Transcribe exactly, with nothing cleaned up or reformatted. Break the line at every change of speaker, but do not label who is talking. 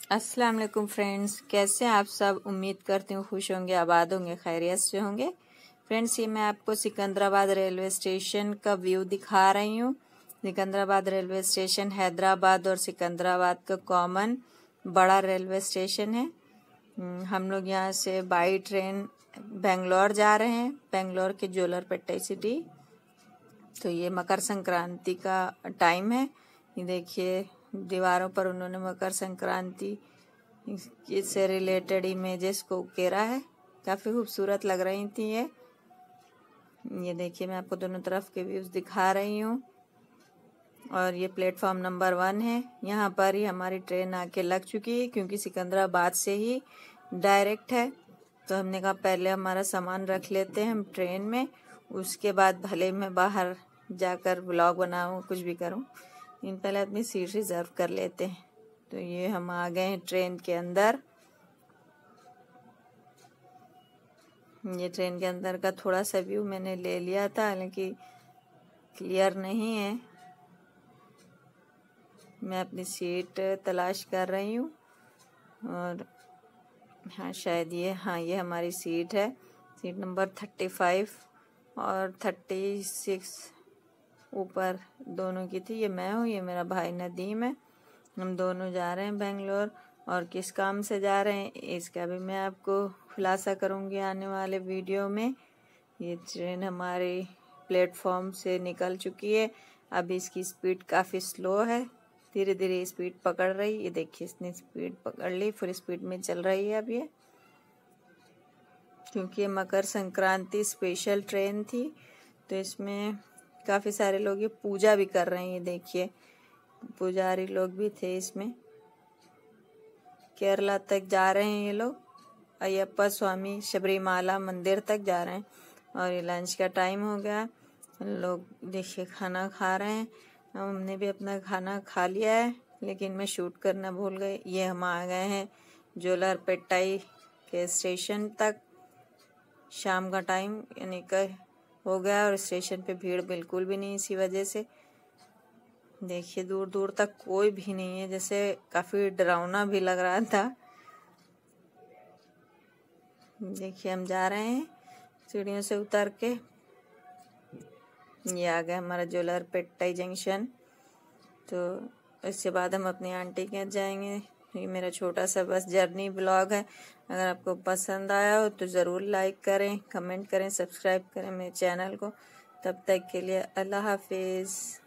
अस्सलाम वालेकुम फ्रेंड्स, कैसे हैं आप सब। उम्मीद करती हूँ खुश होंगे, आबाद होंगे, खैरियत से होंगे। फ्रेंड्स, ये मैं आपको सिकंदराबाद रेलवे स्टेशन का व्यू दिखा रही हूँ। सिकंदराबाद रेलवे स्टेशन हैदराबाद और सिकंदराबाद का कॉमन बड़ा रेलवे स्टेशन है। हम लोग यहाँ से बाई ट्रेन बेंगलोर जा रहे हैं, बेंगलोर के जोलारपेट सिटी। तो ये मकर संक्रांति का टाइम है। ये देखिए, दीवारों पर उन्होंने मकर संक्रांति से रिलेटेड इमेजेस को उकेरा है। काफ़ी खूबसूरत लग रही थी ये ये देखिए, मैं आपको दोनों तरफ के व्यूज़ दिखा रही हूँ। और ये प्लेटफॉर्म नंबर वन है। यहाँ पर ही हमारी ट्रेन आके लग चुकी है, क्योंकि सिकंदराबाद से ही डायरेक्ट है। तो हमने कहा पहले हमारा सामान रख लेते हैं हम ट्रेन में, उसके बाद भले मैं बाहर जाकर ब्लॉग बनाऊँ, कुछ भी करूँ, इन पहले अपनी सीट रिजर्व कर लेते हैं। तो ये हम आ गए हैं ट्रेन के अंदर। ये ट्रेन के अंदर का थोड़ा सा व्यू मैंने ले लिया था, हालांकि क्लियर नहीं है। मैं अपनी सीट तलाश कर रही हूँ और हाँ, शायद ये हाँ ये हमारी सीट है। सीट नंबर थर्टी फाइव और थर्टी सिक्स ऊपर दोनों की थी। ये मैं हूँ, ये मेरा भाई नदीम है। हम दोनों जा रहे हैं बेंगलोर, और किस काम से जा रहे हैं इसका भी मैं आपको खुलासा करूँगी आने वाले वीडियो में। ये ट्रेन हमारे प्लेटफॉर्म से निकल चुकी है। अब इसकी स्पीड काफ़ी स्लो है, धीरे धीरे स्पीड पकड़ रही। ये देखिए, इसने स्पीड पकड़ ली, फुल स्पीड में चल रही है अब ये। क्योंकि ये मकर संक्रांति स्पेशल ट्रेन थी, तो इसमें काफ़ी सारे लोग ये पूजा भी कर रहे हैं। ये देखिए, पुजारी लोग भी थे इसमें। केरला तक जा रहे हैं ये लोग, अयप्पा स्वामी शबरीमाला मंदिर तक जा रहे हैं। और ये लंच का टाइम हो गया, लोग देखिए खाना खा रहे हैं। हमने भी अपना खाना खा लिया है, लेकिन मैं शूट करना भूल गई। ये हम आ गए हैं जोलारपेटाई के स्टेशन तक। शाम का टाइम यानी कि हो गया, और स्टेशन पे भीड़ बिल्कुल भी नहीं, इसी वजह से देखिए दूर दूर तक कोई भी नहीं है, जैसे काफ़ी डरावना भी लग रहा था। देखिए, हम जा रहे हैं सीढ़ियों से उतर के। ये आ गया हमारा जोलारपेटाई जंक्शन। तो इसके बाद हम अपनी आंटी के यहाँ जाएंगे। ये मेरा छोटा सा बस जर्नी ब्लॉग है। अगर आपको पसंद आया हो तो ज़रूर लाइक करें, कमेंट करें, सब्सक्राइब करें मेरे चैनल को। तब तक के लिए अल्लाह हाफिज़।